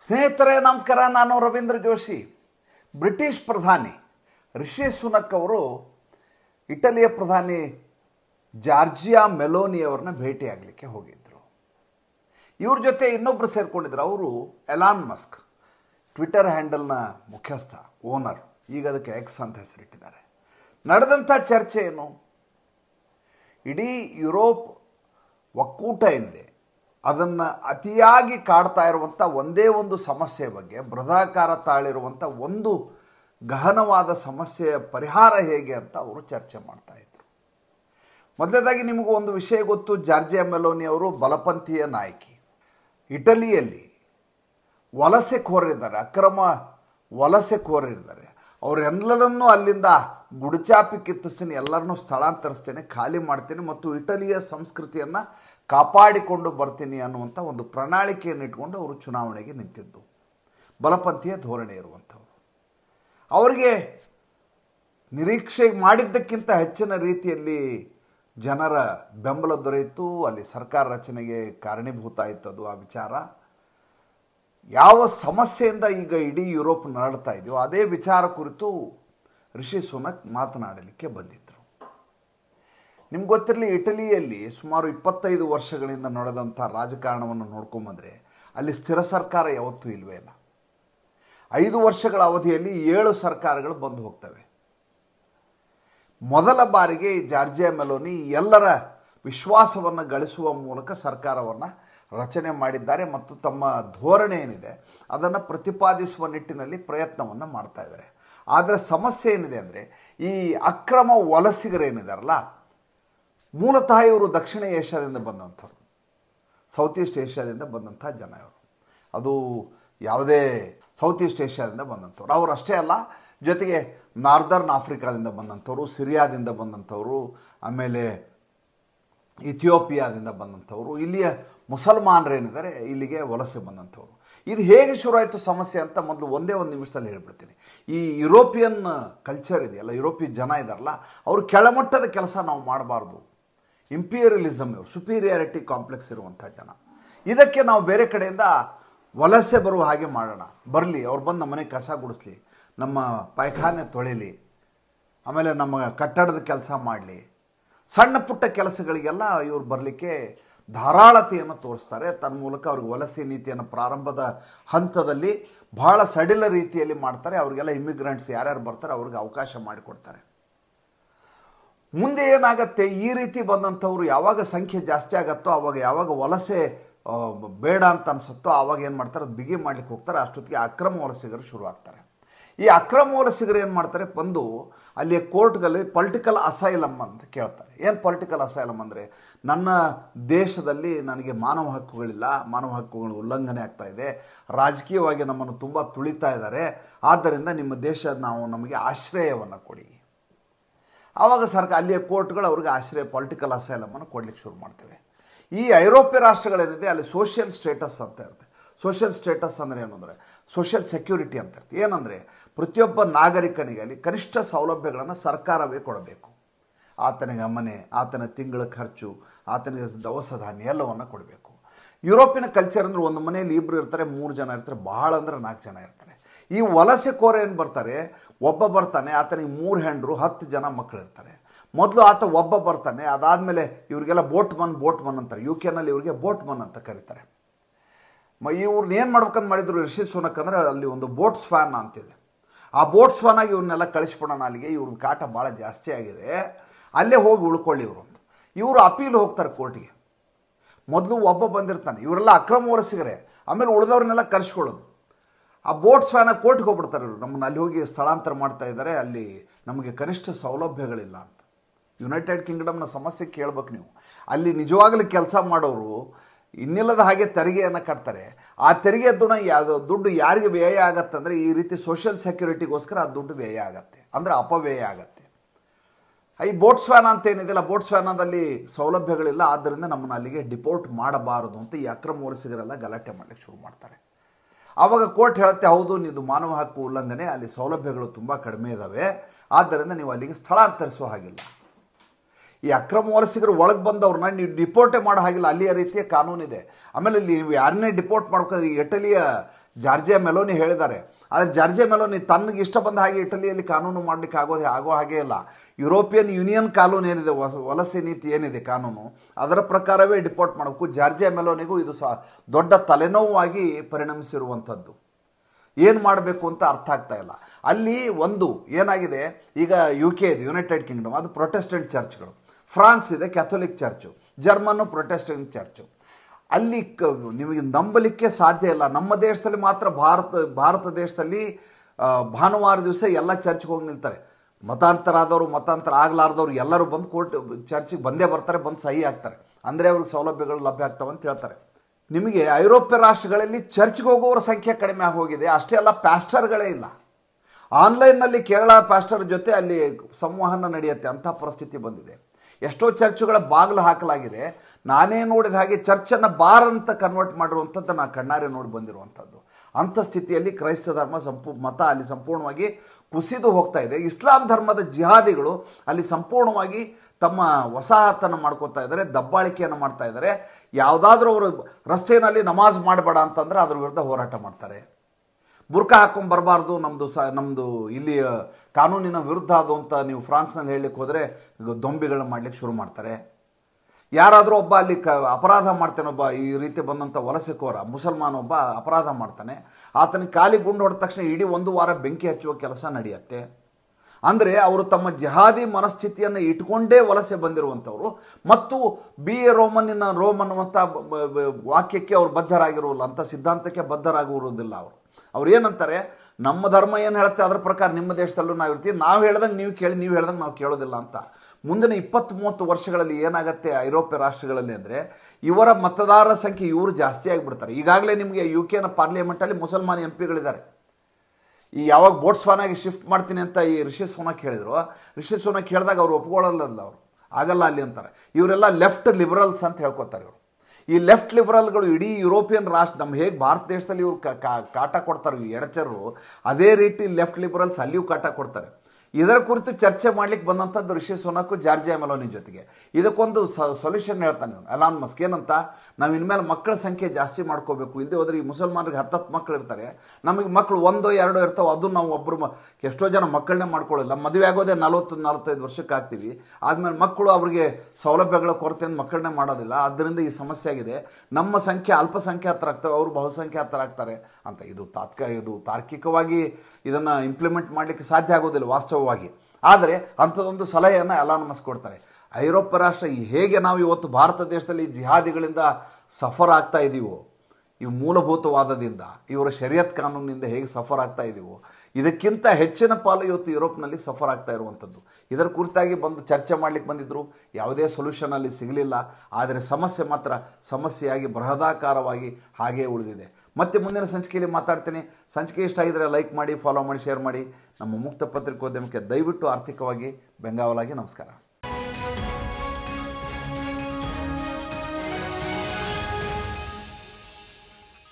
ಸ್ನೇಹಿತರೆ ನಮಸ್ಕಾರ. ನಾನು ರವೀಂದ್ರ ಜೋಶಿ. ಬ್ರಿಟಿಷ್ ಪ್ರಧಾನಿ ರಿಷಿ ಸುನಕ್ ಅವರು ಇಟಲಿಯ ಪ್ರಧಾನಿ ಜಾರ್ಜಿಯಾ ಮೆಲೋನಿ ಅವರನ್ನ ಭೇಟಿಯಾಗಲಿಕ್ಕೆ ಹೋಗಿದ್ದರು. ಇವ್ರ ಜೊತೆ ಇನ್ನೊಬ್ಬರು ಸೇರಿಕೊಂಡಿದ್ರು. ಅವರು ಎಲಾನ್ ಮಸ್ಕ್, ಟ್ವಿಟರ್ ಹ್ಯಾಂಡಲ್ನ ಮುಖ್ಯಸ್ಥ, ಓನರ್. ಈಗ ಅದಕ್ಕೆ ಎಕ್ಸ್ ಅಂತ ಹೆಸರಿಟ್ಟಿದ್ದಾರೆ. ನಡೆದಂಥ ಚರ್ಚೆ ಏನು? ಇಡೀ ಯುರೋಪ್ ಒಕ್ಕೂಟ ಏನಿದೆ ಅದನ್ನು ಅತಿಯಾಗಿ ಕಾಡ್ತಾ ಇರುವಂಥ ಒಂದೇ ಒಂದು ಸಮಸ್ಯೆ ಬಗ್ಗೆ, ಬೃಹದಾಕಾರ ತಾಳಿರುವಂಥ ಒಂದು ಗಹನವಾದ ಸಮಸ್ಯೆಯ ಪರಿಹಾರ ಹೇಗೆ ಅಂತ ಅವರು ಚರ್ಚೆ ಮಾಡ್ತಾಯಿದ್ರು. ಮೊದಲನೇದಾಗಿ ನಿಮಗೂ ಒಂದು ವಿಷಯ ಗೊತ್ತು. ಜಾರ್ಜಿಯಾ ಮೆಲೋನಿ ಅವರು ಬಲಪಂಥೀಯ ನಾಯಕಿ. ಇಟಲಿಯಲ್ಲಿ ವಲಸೆಕೋರರಿದ್ದಾರೆ, ಅಕ್ರಮ ವಲಸೆಕೋರರಿದ್ದಾರೆ. ಅವರೆಲ್ಲರನ್ನೂ ಅಲ್ಲಿಂದ ಗುಡಚಾಪಿ ಕಿತ್ತಿಸ್ತೀನಿ, ಎಲ್ಲರನ್ನೂ ಸ್ಥಳಾಂತರಿಸ್ತೇನೆ, ಖಾಲಿ ಮಾಡ್ತೀನಿ ಮತ್ತು ಇಟಲಿಯ ಸಂಸ್ಕೃತಿಯನ್ನು ಕಾಪಾಡಿಕೊಂಡು ಬರ್ತೀನಿ ಅನ್ನುವಂಥ ಒಂದು ಪ್ರಣಾಳಿಕೆಯನ್ನು ಇಟ್ಕೊಂಡು ಅವರು ಚುನಾವಣೆಗೆ ನಿಂತಿದ್ದು. ಬಲಪಂಥೀಯ ಧೋರಣೆ ಇರುವಂಥವ್ರು. ಅವರಿಗೆ ನಿರೀಕ್ಷೆ ಮಾಡಿದ್ದಕ್ಕಿಂತ ಹೆಚ್ಚಿನ ರೀತಿಯಲ್ಲಿ ಜನರ ಬೆಂಬಲ ದೊರೆಯಿತು. ಅಲ್ಲಿ ಸರ್ಕಾರ ರಚನೆಗೆ ಕಾರಣೀಭೂತ ಆಯಿತು ಅದು ಆ ವಿಚಾರ. ಯಾವ ಸಮಸ್ಯೆಯಿಂದ ಈಗ ಇಡೀ ಯುರೋಪ್ ನರಳ್ತಾ ಇದೆಯೋ ಅದೇ ವಿಚಾರ ಕುರಿತು ರಿಷಿ ಸುನಕ್ ಮಾತನಾಡಲಿಕ್ಕೆ ಬಂದಿದ್ದರು. ನಿಮ್ಗೆ ಗೊತ್ತಿರಲಿ, ಇಟಲಿಯಲ್ಲಿ ಸುಮಾರು 25 ವರ್ಷಗಳಿಂದ ನಡೆದಂಥ ರಾಜಕಾರಣವನ್ನು ನೋಡ್ಕೊಂಬಂದರೆ ಅಲ್ಲಿ ಸ್ಥಿರ ಸರ್ಕಾರ ಯಾವತ್ತೂ ಇಲ್ವೇ ಇಲ್ಲ. 5 ವರ್ಷಗಳ ಅವಧಿಯಲ್ಲಿ 7 ಸರ್ಕಾರಗಳು ಬಂದು ಹೋಗ್ತವೆ. ಮೊದಲ ಬಾರಿಗೆ ಜಾರ್ಜಿಯಾ ಮೆಲೋನಿ ಎಲ್ಲರ ವಿಶ್ವಾಸವನ್ನು ಗಳಿಸುವ ಮೂಲಕ ಸರ್ಕಾರವನ್ನು ರಚನೆ ಮಾಡಿದ್ದಾರೆ ಮತ್ತು ತಮ್ಮ ಧೋರಣೆ ಏನಿದೆ ಅದನ್ನು ಪ್ರತಿಪಾದಿಸುವ ನಿಟ್ಟಿನಲ್ಲಿ ಪ್ರಯತ್ನವನ್ನು ಮಾಡ್ತಾ ಇದ್ದಾರೆ. ಆದರೆ ಸಮಸ್ಯೆ ಏನಿದೆ ಅಂದರೆ ಈ ಅಕ್ರಮ ವಲಸಿಗರೇನಿದಾರಲ್ಲ, ಮೂಲತಃ ಇವರು ದಕ್ಷಿಣ ಏಷ್ಯಾದಿಂದ ಬಂದಂಥವ್ರು, ಸೌತ್ ಈಸ್ಟ್ ಏಷ್ಯಾದಿಂದ ಬಂದಂಥ ಜನ ಇವರು. ಅದು ಯಾವುದೇ ಸೌತ್ ಈಸ್ಟ್ ಏಷ್ಯಾದಿಂದ ಬಂದಂಥವ್ರು. ಅವರು ಅಷ್ಟೇ ಅಲ್ಲ, ಜೊತೆಗೆ ನಾರ್ದರ್ನ್ ಆಫ್ರಿಕಾದಿಂದ ಬಂದಂಥವ್ರು, ಸಿರಿಯಾದಿಂದ ಬಂದಂಥವ್ರು, ಆಮೇಲೆ ಇಥಿಯೋಪಿಯಾದಿಂದ ಬಂದಂಥವ್ರು, ಇಲ್ಲಿಯ ಮುಸಲ್ಮಾನರೇನಿದ್ದಾರೆ ಇಲ್ಲಿಗೆ ವಲಸೆ ಬಂದಂಥವ್ರು. ಇದು ಹೇಗೆ ಶುರುವಾಯಿತು ಸಮಸ್ಯೆ ಅಂತ ಮೊದಲು ಒಂದೇ ಒಂದು ನಿಮಿಷದಲ್ಲಿ ಹೇಳ್ಬಿಡ್ತೀನಿ. ಈ ಯುರೋಪಿಯನ್ ಕಲ್ಚರ್ ಇದೆಯಲ್ಲ, ಯುರೋಪಿಯನ್ ಜನ ಇದ್ದಾರಲ್ಲ, ಅವರು ಕೆಳಮಟ್ಟದ ಕೆಲಸ ನಾವು ಮಾಡಬಾರ್ದು. ಇಂಪೀರಿಯಲಿಸಮ್, ಇವರು ಸುಪೀರಿಯಾರಿಟಿ ಕಾಂಪ್ಲೆಕ್ಸ್ ಇರುವಂಥ ಜನ. ಇದಕ್ಕೆ ನಾವು ಬೇರೆ ಕಡೆಯಿಂದ ವಲಸೆ ಬರುವ ಹಾಗೆ ಮಾಡೋಣ, ಬರಲಿ, ಅವ್ರು ಬಂದು ನಮ್ಮ ಮನೆ ಕಸ ಗುಡಿಸ್ಲಿ, ನಮ್ಮ ಪಾಯ್ಖಾನೆ ತೊಳಿಲಿ, ಆಮೇಲೆ ನಮ್ಮ ಕಟ್ಟಡದ ಕೆಲಸ ಮಾಡಲಿ, ಸಣ್ಣ ಪುಟ್ಟ ಕೆಲಸಗಳಿಗೆಲ್ಲ ಇವ್ರು ಬರಲಿಕ್ಕೆ ಧಾರಾಳತೆಯನ್ನು ತೋರಿಸ್ತಾರೆ. ತನ್ಮೂಲಕ ಅವ್ರಿಗೆ ವಲಸೆ ನೀತಿಯನ್ನು ಪ್ರಾರಂಭದ ಹಂತದಲ್ಲಿ ಬಹಳ ಸಡಿಲ ರೀತಿಯಲ್ಲಿ ಮಾಡ್ತಾರೆ. ಅವರಿಗೆಲ್ಲ ಇಮಿಗ್ರೆಂಟ್ಸ್ ಯಾರ್ಯಾರು ಬರ್ತಾರೆ ಅವ್ರಿಗೆ ಅವಕಾಶ ಮಾಡಿಕೊಡ್ತಾರೆ. ಮುಂದೆ ಏನಾಗತ್ತೆ, ಈ ರೀತಿ ಬಂದಂಥವ್ರು ಯಾವಾಗ ಸಂಖ್ಯೆ ಜಾಸ್ತಿ ಆಗತ್ತೋ ಆವಾಗ, ಯಾವಾಗ ವಲಸೆ ಬೇಡ ಅಂತ ಅನಿಸುತ್ತೋ ಆವಾಗ ಏನು ಮಾಡ್ತಾರೆ, ಅದು ಬಿಗಿ ಮಾಡ್ಲಿಕ್ಕೆ ಹೋಗ್ತಾರೆ. ಅಷ್ಟೊತ್ತಿಗೆ ಅಕ್ರಮ ವಲಸಿಗರು ಶುರು ಆಗ್ತಾರೆ. ಈ ಅಕ್ರಮ ವಲಸಿಗರು ಏನು ಮಾಡ್ತಾರೆ, ಬಂದು ಅಲ್ಲಿ ಕೋರ್ಟ್ಗಳಲ್ಲಿ ಪೊಲಿಟಿಕಲ್ ಅಸೈಲಮ್ ಅಂತ ಕೇಳ್ತಾರೆ. ಏನು ಪೊಲಿಟಿಕಲ್ ಅಸೈಲಮ್ ಅಂದರೆ, ನನ್ನ ದೇಶದಲ್ಲಿ ನನಗೆ ಮಾನವ ಹಕ್ಕುಗಳಿಲ್ಲ, ಮಾನವ ಹಕ್ಕುಗಳು ಉಲ್ಲಂಘನೆ ಆಗ್ತಾ ಇದೆ, ರಾಜಕೀಯವಾಗಿ ನಮ್ಮನ್ನು ತುಂಬ ತುಳಿತಾ ಇದ್ದಾರೆ, ಆದ್ದರಿಂದ ನಿಮ್ಮ ದೇಶ ನಮಗೆ ಆಶ್ರಯವನ್ನು ಕೊಡಿ. ಆವಾಗ ಸರ್ಕಾರ, ಅಲ್ಲಿಯ ಕೋರ್ಟ್ಗಳು ಅವ್ರಿಗೆ ಆಶ್ರಯ, ಪೊಲಿಟಿಕಲ್ ಅಸೈಲಮನ್ನು ಕೊಡಲಿಕ್ಕೆ ಶುರು ಮಾಡ್ತೇವೆ. ಈ ಐರೋಪ್ಯ ರಾಷ್ಟ್ರಗಳೇನಿದೆ ಅಲ್ಲಿ ಸೋಷಿಯಲ್ ಸ್ಟೇಟಸ್ ಅಂತ ಇರುತ್ತೆ. ಸೋಷಿಯಲ್ ಸ್ಟೇಟಸ್ ಅಂದರೆ ಏನು ಅಂದರೆ ಸೋಷಿಯಲ್ ಸೆಕ್ಯೂರಿಟಿ ಅಂತ ಇರುತ್ತೆ. ಏನಂದರೆ ಪ್ರತಿಯೊಬ್ಬ ನಾಗರಿಕನಿಗೆ ಅಲ್ಲಿ ಕನಿಷ್ಠ ಸೌಲಭ್ಯಗಳನ್ನು ಸರ್ಕಾರವೇ ಕೊಡಬೇಕು. ಆತನಿಗೆ ಮನೆ, ಆತನ ತಿಂಗಳ ಖರ್ಚು, ಆತನಿಗೆ ದವಸ ಧಾನ್ಯ ಎಲ್ಲವನ್ನು ಕೊಡಬೇಕು. ಯುರೋಪಿನ ಕಲ್ಚರ್ ಅಂದರೆ ಒಂದು ಮನೆಯಲ್ಲಿ 2 ಇರ್ತಾರೆ, 3 ಜನ ಇರ್ತಾರೆ, ಬಹಳ ಅಂದರೆ 4 ಜನ ಇರ್ತಾರೆ. ಈ ವಲಸೆಕೋರ ಏನು ಬರ್ತಾರೆ, ಒಬ್ಬ ಬರ್ತಾನೆ, ಆತನಿಗೆ 3 ಹೆಂಡರು, 10 ಜನ ಮಕ್ಕಳಿರ್ತಾರೆ. ಮೊದಲು ಆತ ಒಬ್ಬ ಬರ್ತಾನೆ, ಅದಾದಮೇಲೆ ಇವರಿಗೆಲ್ಲ ಬೋಟ್ಮನ್ ಅಂತಾರೆ. UK ಇವರಿಗೆ ಬೋಟ್ಮನ್ ಅಂತ ಕರೀತಾರೆ. ಇವ್ರನ್ನ ಏನು ಮಾಡ್ಬೇಕಂತ ಮಾಡಿದ್ರು ರಿಷಿ ಸುನಕ್ ಅಂದರೆ, ಅಲ್ಲಿ ಒಂದು ಬೋಟ್ ಸ್ವಾನ್ ಅಂತಿದೆ, ಆ ಬೋಟ್ ಸ್ವಾನಾಗಿ ಇವ್ರನ್ನೆಲ್ಲ ಕಳಿಸ್ಬಿಡೋಣ ಅಲ್ಲಿಗೆ, ಇವ್ರದ್ದು ಕಾಟ ಭಾಳ ಜಾಸ್ತಿ ಆಗಿದೆ, ಅಲ್ಲೇ ಹೋಗಿ ಉಳ್ಕೊಳ್ಳಿ ಇವರು ಅಂತ. ಇವರು ಅಪೀಲ್ ಹೋಗ್ತಾರೆ ಕೋರ್ಟಿಗೆ. ಮೊದಲು ಒಬ್ಬ ಬಂದಿರ್ತಾನೆ, ಇವರೆಲ್ಲ ಅಕ್ರಮ ವಲಸಿಗರೇ, ಆಮೇಲೆ ಉಳಿದವ್ರನ್ನೆಲ್ಲ ಕರೆಸ್ಕೊಳ್ಳೋದು. ಆ ಬೋಟ್ ಸ್ವಾನಾಗಿ ಕೋರ್ಟ್ಗೆ ಹೋಗ್ಬಿಡ್ತಾರೆ ಇವರು, ನಮ್ಮನ್ನು ಅಲ್ಲಿ ಹೋಗಿ ಸ್ಥಳಾಂತರ ಮಾಡ್ತಾ ಇದ್ದಾರೆ, ಅಲ್ಲಿ ನಮಗೆ ಕನಿಷ್ಠ ಸೌಲಭ್ಯಗಳಿಲ್ಲ ಅಂತ. ಯುನೈಟೆಡ್ ಕಿಂಗ್ಡಮ್ನ ಸಮಸ್ಯೆ ಕೇಳ್ಬೇಕು ನೀವು. ಅಲ್ಲಿ ನಿಜವಾಗಲೂ ಕೆಲಸ ಮಾಡೋರು ಇನ್ನಿಲ್ಲದ ಹಾಗೆ ತೆರಿಗೆಯನ್ನು ಕಟ್ತಾರೆ. ಆ ತೆರಿಗೆ ದುಡ್ಡು ಯಾರಿಗೆ ವ್ಯಯ ಆಗತ್ತೆ ಅಂದರೆ, ಈ ರೀತಿ ಸೋಷಿಯಲ್ ಸೆಕ್ಯೂರಿಟಿಗೋಸ್ಕರ ಆ ದುಡ್ಡು ವ್ಯಯ ಆಗತ್ತೆ, ಅಂದರೆ ಅಪವ್ಯಯ ಆಗತ್ತೆ. ಈ ಬೋಟ್ಸ್ವಾನ ಅಂತ ಏನಿದೆಯಲ್ಲ, ಬೋಟ್ಸ್ವಾನದಲ್ಲಿ ಸೌಲಭ್ಯಗಳಿಲ್ಲ, ಆದ್ದರಿಂದ ನಮ್ಮನ್ನು ಅಲ್ಲಿಗೆ ಡಿಪೋರ್ಟ್ ಮಾಡಬಾರದು ಅಂತ ಈ ಅಕ್ರಮ ವಲಸಿಗರೆಲ್ಲ ಗಲಾಟೆ ಮಾಡಲಿಕ್ಕೆ ಶುರು ಮಾಡ್ತಾರೆ. ಆವಾಗ ಕೋರ್ಟ್ ಹೇಳುತ್ತೆ, ಹೌದು, ಇದು ಮಾನವ ಹಕ್ಕು ಉಲ್ಲಂಘನೆ, ಅಲ್ಲಿ ಸೌಲಭ್ಯಗಳು ತುಂಬ ಕಡಿಮೆ ಇದ್ದಾವೆ, ಆದ್ದರಿಂದ ನೀವು ಅಲ್ಲಿಗೆ ಸ್ಥಳಾಂತರಿಸುವ ಹಾಗಿಲ್ಲ. ಈ ಅಕ್ರಮ ವಲಸಿಗರು ಒಳಗೆ ಬಂದವ್ರನ್ನ ನೀವು ಡಿಪೋರ್ಟೇ ಮಾಡೋ ಹಾಗಿಲ್ಲ, ಅಲ್ಲಿಯ ರೀತಿಯ ಕಾನೂನಿದೆ. ಆಮೇಲೆ ಇಲ್ಲಿ ನೀವು ಯಾರನ್ನೇ ಡಿಪೋರ್ಟ್ ಮಾಡ್ಬೇಕಾದ್ರೆ, ಈ ಇಟಲಿಯ ಜಾರ್ಜಿಯಾ ಮೆಲೋನಿ ಹೇಳಿದ್ದಾರೆ. ಆದರೆ ಜಾರ್ಜಿಯಾ ಮೆಲೋನಿ ತನಗೆ ಇಷ್ಟ ಬಂದ ಹಾಗೆ ಇಟಲಿಯಲ್ಲಿ ಕಾನೂನು ಮಾಡಲಿಕ್ಕೆ ಆಗೋ ಹಾಗೆ ಇಲ್ಲ. ಯುರೋಪಿಯನ್ ಯೂನಿಯನ್ ಕಾನೂನು ಏನಿದೆ, ವಲಸೆ ನೀತಿ ಏನಿದೆ ಕಾನೂನು, ಅದರ ಪ್ರಕಾರವೇ ಡಿಪೋರ್ಟ್ ಮಾಡಬೇಕು. ಜಾರ್ಜಿಯಾ ಮೆಲೋನಿಗೂ ಇದು ದೊಡ್ಡ ತಲೆನೋವಾಗಿ ಪರಿಣಮಿಸಿರುವಂಥದ್ದು. ಏನು ಮಾಡಬೇಕು ಅಂತ ಅರ್ಥ ಆಗ್ತಾ ಇಲ್ಲ. ಅಲ್ಲಿ ಒಂದು ಏನಾಗಿದೆ, ಈಗ UK ಇದೆ, ಯುನೈಟೆಡ್ ಕಿಂಗ್ಡಮ್, ಅದು ಪ್ರೊಟೆಸ್ಟೆಂಟ್ ಚರ್ಚ್ಗಳು. ಫ್ರಾನ್ಸ್ ಇದೆ, ಕ್ಯಾಥೋಲಿಕ್ ಚರ್ಚು. ಜರ್ಮನ್ನು ಪ್ರೊಟೆಸ್ಟೆಂಟ್ ಚರ್ಚು. ಅಲ್ಲಿ ನಿಮಗೆ ನಂಬಲಿಕ್ಕೆ ಸಾಧ್ಯ ಇಲ್ಲ. ನಮ್ಮ ದೇಶದಲ್ಲಿ ಮಾತ್ರ ಭಾರತ ದೇಶದಲ್ಲಿ ಭಾನುವಾರ ದಿವಸ ಎಲ್ಲ ಚರ್ಚ್ಗೆ ಹೋಗಿ ನಿಲ್ತಾರೆ. ಮತಾಂತರ ಆದವರು, ಮತಾಂತರ ಆಗಲಾರ್ದವ್ರು ಎಲ್ಲರೂ ಬಂದು ಚರ್ಚಿಗೆ ಬಂದೇ ಬರ್ತಾರೆ, ಬಂದು ಸಹಿ ಆಗ್ತಾರೆ. ಅಂದರೆ ಅವ್ರಿಗೆ ಸೌಲಭ್ಯಗಳು ಲಭ್ಯ ಆಗ್ತವೆ ಅಂತ ಹೇಳ್ತಾರೆ. ನಿಮಗೆ ಐರೋಪ್ಯ ರಾಷ್ಟ್ರಗಳಲ್ಲಿ ಚರ್ಚ್ಗೆ ಹೋಗೋರ ಸಂಖ್ಯೆ ಕಡಿಮೆ ಆಗೋಗಿದೆ. ಅಷ್ಟೇ ಅಲ್ಲ, ಪ್ಯಾಸ್ಟರ್ಗಳೇ ಇಲ್ಲ. ಆನ್ಲೈನ್ನಲ್ಲಿ ಕೇರಳ ಪ್ಯಾಸ್ಟರ್ ಜೊತೆ ಅಲ್ಲಿ ಸಂವಹನ ನಡೆಯುತ್ತೆ, ಅಂಥ ಪರಿಸ್ಥಿತಿ ಬಂದಿದೆ. ಎಷ್ಟೋ ಚರ್ಚುಗಳ ಬಾಗಿಲು ಹಾಕಲಾಗಿದೆ. ನಾನೇ ನೋಡಿದ ಹಾಗೆ ಚರ್ಚನ್ನು ಬಾರ್ ಅಂತ ಕನ್ವರ್ಟ್ ಮಾಡಿರುವಂಥದ್ದು ನಾನು ಕಣ್ಣಾರೆ ನೋಡಿ ಬಂದಿರುವಂಥದ್ದು. ಅಂಥ ಸ್ಥಿತಿಯಲ್ಲಿ ಕ್ರೈಸ್ತ ಧರ್ಮ ಮತ ಅಲ್ಲಿ ಸಂಪೂರ್ಣವಾಗಿ ಕುಸಿದು ಹೋಗ್ತಾ ಇದೆ. ಇಸ್ಲಾಂ ಧರ್ಮದ ಜಿಹಾದಿಗಳು ಅಲ್ಲಿ ಸಂಪೂರ್ಣವಾಗಿ ತಮ್ಮ ವಸಾಹತನ್ನು ಮಾಡ್ಕೋತಾ ಇದ್ದಾರೆ, ದಬ್ಬಾಳಿಕೆಯನ್ನು ಮಾಡ್ತಾ ಇದ್ದಾರೆ. ಯಾವುದಾದ್ರೂ ಅವರು ರಸ್ತೆಯಲ್ಲಿ ನಮಾಜ್ ಮಾಡಬೇಡ ಅಂತಂದರೆ ಅದ್ರ ವಿರುದ್ಧ ಹೋರಾಟ ಮಾಡ್ತಾರೆ. ಬುರ್ಕಾ ಹಾಕೊಂಡು ಬರಬಾರ್ದು, ನಮ್ಮದು ಇಲ್ಲಿ ಕಾನೂನಿನ ವಿರುದ್ಧ ಅದು ಅಂತ ನೀವು ಫ್ರಾನ್ಸ್ನಲ್ಲಿ ಹೇಳಲಿಕ್ಕೆ ಹೋದರೆ ದೊಂಬಿಗಳನ್ನ ಮಾಡಲಿಕ್ಕೆ ಶುರು ಮಾಡ್ತಾರೆ. ಯಾರಾದರೂ ಒಬ್ಬ ಅಲ್ಲಿ ಅಪರಾಧ ಮಾಡ್ತಾನೆ, ಒಬ್ಬ ಈ ರೀತಿ ಬಂದಂಥ ವಲಸೆಕೋರ ಮುಸಲ್ಮಾನ ಒಬ್ಬ ಅಪರಾಧ ಮಾಡ್ತಾನೆ, ಆತನಿಗೆ ಕಾಲಿಗೆ ಗುಂಡು ಹೊಡೆದ ತಕ್ಷಣ ಇಡೀ 1 ವಾರ ಬೆಂಕಿ ಹಚ್ಚುವ ಕೆಲಸ ನಡೆಯುತ್ತೆ. ಅಂದರೆ ಅವರು ತಮ್ಮ ಜಿಹಾದಿ ಮನಸ್ಥಿತಿಯನ್ನು ಇಟ್ಕೊಂಡೇ ವಲಸೆ ಬಂದಿರುವಂಥವ್ರು. ಮತ್ತು ರೋಮ್ ಅನ್ನುವಂಥ ವಾಕ್ಯಕ್ಕೆ ಅವರು ಬದ್ಧರಾಗಿರುವುದಿಲ್ಲ, ಅಂಥ ಸಿದ್ಧಾಂತಕ್ಕೆ ಬದ್ಧರಾಗಿರುವುದಿಲ್ಲ. ಅವ್ರು ಏನಂತಾರೆ, ನಮ್ಮ ಧರ್ಮ ಏನು ಹೇಳುತ್ತೆ ಅದರ ಪ್ರಕಾರ ನಿಮ್ಮ ದೇಶದಲ್ಲೂ ನಾವು ಇರ್ತೀವಿ, ನಾವು ಹೇಳ್ದಂಗೆ ನೀವು ಕೇಳಿ, ನೀವು ಹೇಳ್ದಂಗೆ ನಾವು ಕೇಳೋದಿಲ್ಲ ಅಂತ. ಮುಂದಿನ 20-30 ವರ್ಷಗಳಲ್ಲಿ ಏನಾಗುತ್ತೆ ಐರೋಪ್ಯ ರಾಷ್ಟ್ರಗಳಲ್ಲಿ ಅಂದರೆ, ಇವರ ಮತದಾರರ ಸಂಖ್ಯೆ ಇವರು ಜಾಸ್ತಿ ಆಗಿಬಿಡ್ತಾರೆ. ಈಗಾಗಲೇ ನಿಮಗೆ UK ಪಾರ್ಲಿಮೆಂಟಲ್ಲಿ ಮುಸಲ್ಮಾನ MP ಗಳಿದ್ದಾರೆ. ಈ ಯಾವಾಗ ಬೋಟ್ಸ್ವಾನಾಗೆ ಶಿಫ್ಟ್ ಮಾಡ್ತೀನಿ ಅಂತ ಈ ರಿಷಿ ಸುನಕ್ ಹೇಳಿದ್ರು, ರಿಷಿ ಸುನಕ್ ಹೇಳಿದಾಗ ಅವ್ರು ಒಪ್ಕೊಳ್ಳಲ್ಲ, ಅವರು ಆಗಲ್ಲ ಅಲ್ಲಿ ಅಂತಾರೆ. ಇವರೆಲ್ಲ ಲೆಫ್ಟ್ ಲಿಬರಲ್ಸ್ ಅಂತ ಹೇಳ್ಕೊತಾರೆ. ಇವರು ಈ ಲೆಫ್ಟ್ ಲಿಬರಲ್ಗಳು ಇಡೀ ಯುರೋಪಿಯನ್ ರಾಷ್ಟ್ರ, ನಮ್ಮ ಹೇಗೆ ಭಾರತ ದೇಶದಲ್ಲಿ ಇವರು ಕಾಟ ಕೊಡ್ತಾರೆ ಈ ಎಡಚರು, ಅದೇ ರೀತಿ ಲೆಫ್ಟ್ ಲಿಬರಲ್ಸ್ ಅಲ್ಲಿಯೂ ಕಾಟ ಕೊಡ್ತಾರೆ. ಇದರ ಕುರಿತು ಚರ್ಚೆ ಮಾಡ್ಲಿಕ್ಕೆ ಬಂದಂಥದ್ದು ರಿಷಿ ಸುನಕ್ ಜಾರ್ಜಿಯಾ ಮೆಲೋನಿ ಜೊತೆಗೆ. ಇದಕ್ಕೊಂದು ಸೊಲ್ಯೂಷನ್ ಹೇಳ್ತಾನೆ ಎಲಾನ್ ಮಸ್ಕ್. ಏನಂತ, ನಾವು ಇನ್ಮೇಲೆ ಮಕ್ಕಳ ಸಂಖ್ಯೆ ಜಾಸ್ತಿ ಮಾಡ್ಕೋಬೇಕು, ಇಲ್ಲದೆ ಹೋದ್ರೆ ಈ ಮುಸಲ್ಮಾನರಿಗೆ 10 ಮಕ್ಕಳು ಇರ್ತಾರೆ, ನಮಗೆ ಮಕ್ಕಳು 1-2 ಇರ್ತಾವೆ, ಅದು ನಾವು ಒಬ್ಬರು ಎಷ್ಟೋ ಜನ ಮಕ್ಕಳನ್ನೇ ಮಾಡ್ಕೊಳ್ಳಿಲ್ಲ. ಮದುವೆ ಆಗೋದೇ 40-45 ವರ್ಷಕ್ಕೆ ಆಗ್ತೀವಿ, ಆದಮೇಲೆ ಮಕ್ಕಳು ಅವ್ರಿಗೆ ಸೌಲಭ್ಯಗಳ ಕೊರತೆಯಿಂದ ಮಕ್ಕಳನ್ನೇ ಮಾಡೋದಿಲ್ಲ. ಆದ್ದರಿಂದ ಈ ಸಮಸ್ಯೆ ಆಗಿದೆ. ನಮ್ಮ ಸಂಖ್ಯೆ ಅಲ್ಪಸಂಖ್ಯಾತರಾಗ್ತವೆ, ಅವರು ಬಹುಸಂಖ್ಯಾತರಾಗ್ತಾರೆ ಅಂತ. ಇದು ತಾರ್ಕಿಕವಾಗಿ ಇದನ್ನು ಇಂಪ್ಲಿಮೆಂಟ್ ಮಾಡಲಿಕ್ಕೆ ಸಾಧ್ಯ ಆಗೋದಿಲ್ಲ ವಾಸ್ತವವಾಗಿ. ಆದರೆ ಅಂಥದ್ದೊಂದು ಸಲಹೆಯನ್ನು ಎಲಾನ್ ಮಸ್ಕ್ ಕೊಡ್ತಾರೆ. ಐರೋಪ್ಯ ರಾಷ್ಟ್ರ ಹೇಗೆ ನಾವು ಇವತ್ತು ಭಾರತ ದೇಶದಲ್ಲಿ ಜಿಹಾದಿಗಳಿಂದ ಸಫರ್ ಆಗ್ತಾ ಇದ್ದೀವೋ, ಇವು ಮೂಲಭೂತವಾದದಿಂದ, ಇವರ ಶರಿಯತ್ ಕಾನೂನಿನಿಂದ ಹೇಗೆ ಸಫರ್ ಆಗ್ತಾ ಇದ್ದೀವೋ, ಇದಕ್ಕಿಂತ ಹೆಚ್ಚಿನ ಪಾಲು ಇವತ್ತು ಯುರೋಪ್ನಲ್ಲಿ ಸಫರ್ ಆಗ್ತಾ ಇರುವಂಥದ್ದು. ಇದರ ಕುರಿತಾಗಿ ಬಂದು ಚರ್ಚೆ ಮಾಡಲಿಕ್ಕೆ ಬಂದಿದ್ದರು, ಯಾವುದೇ ಸೊಲ್ಯೂಷನ್ ಅಲ್ಲಿ ಸಿಗಲಿಲ್ಲ. ಆದರೆ ಸಮಸ್ಯೆ ಮಾತ್ರ ಸಮಸ್ಯೆಯಾಗಿ ಬೃಹದಾಕಾರವಾಗಿ ಹಾಗೇ ಉಳಿದಿದೆ. ಮತ್ತೆ ಮುಂದಿನ ಸಂಚಿಕೆಯಲ್ಲಿ ಮಾತಾಡ್ತೀನಿ. ಸಂಚಿಕೆ ಇಷ್ಟ ಆಗಿದ್ರೆ ಲೈಕ್ ಮಾಡಿ, ಫಾಲೋ ಮಾಡಿ, ಶೇರ್ ಮಾಡಿ. ನಮ್ಮ ಮುಕ್ತ ಪತ್ರಿಕೋದ್ಯಮಕ್ಕೆ ದಯವಿಟ್ಟು ಆರ್ಥಿಕವಾಗಿ ಬೆಂಗಾವಲಾಗಿ. ನಮಸ್ಕಾರ.